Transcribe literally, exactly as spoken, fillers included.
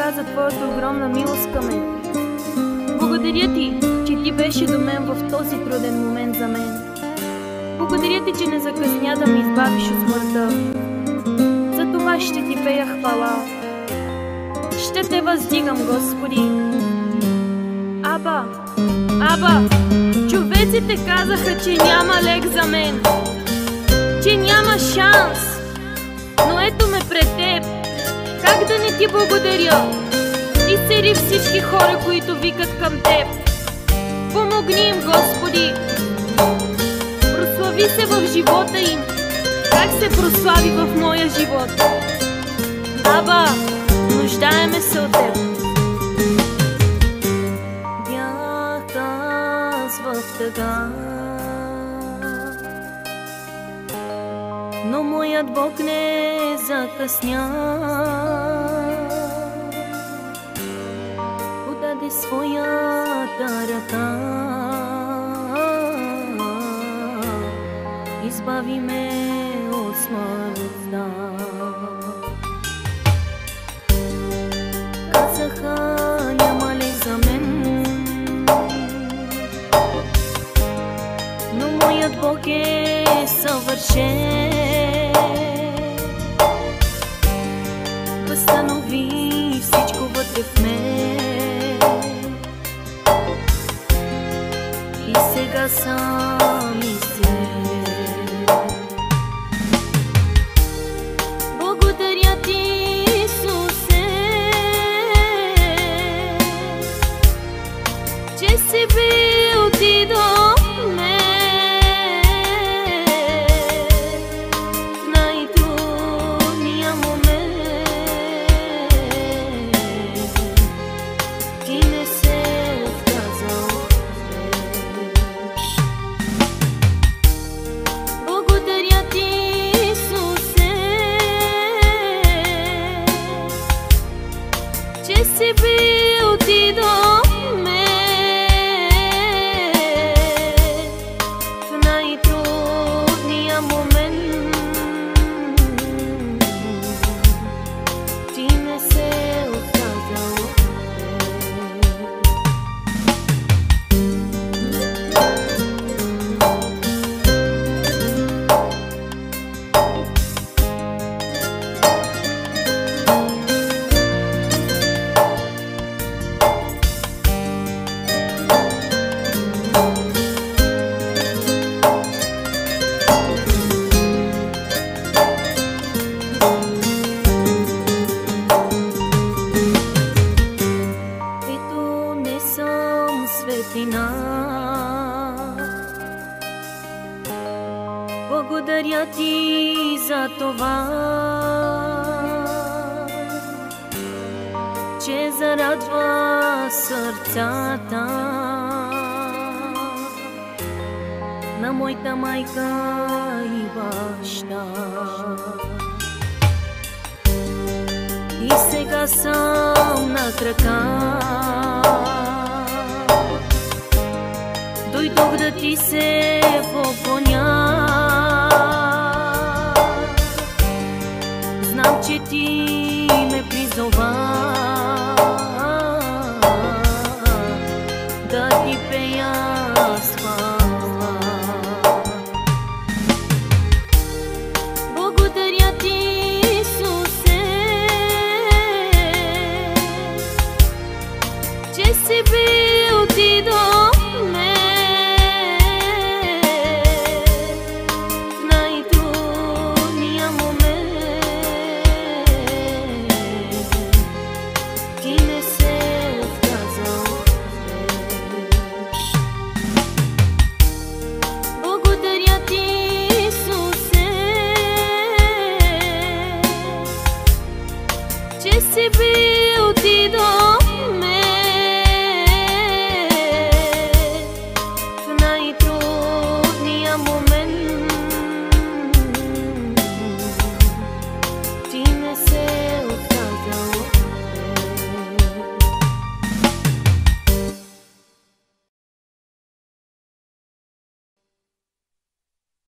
Баща, за Твоята огромна милост към мен. Благодаря Ти, че Ти беше до мен в този труден момент за мен. Благодаря Ти, че не закъсня да ме избавиш от смъртта. За това ще Ти пея хвала. Ще Те въздигам, Господи. Аба, Аба, човеците казаха, че няма лек за мен, че няма шанс, но ето ме пред Теб. Как да не Ти благодаря? Ти сери всички хора, които викат към Теб. Помогни им, Господи. Прослави се в живота им, как се прослави в моя живот. Аба, нуждаеме се от Теб. Бях аз в тъга, но моят Бог не закъсня. Подаде своята ръка, избави ме от смъртта. Казаха, няма ли за мен, но моят Бог е съвършен. Възстанови всичко вътре в мен и сега съм изцелен. Благодаря Ти, Исусе, че си бил Ти до мен в най-трудния момент. Ти не се отказал от мен. Благодаря Ти, Исусе, че си бил Ти до мен в най-трудния момент. Ти не се отказал от мен. Ето не съм светлина, благодаря Ти за това, че зарадва сърцата на моята майка и баща. И сега съм на крака, дойдох да Ти се поклоня. Знам, че Ти ме призова да Ти пея с хвала. Благодаря Ти, Исусе, че си бил Ти до мен в най-трудния момент. Ти не се отказал от мен. Благодаря Ти, Исусе, че си бил Ти до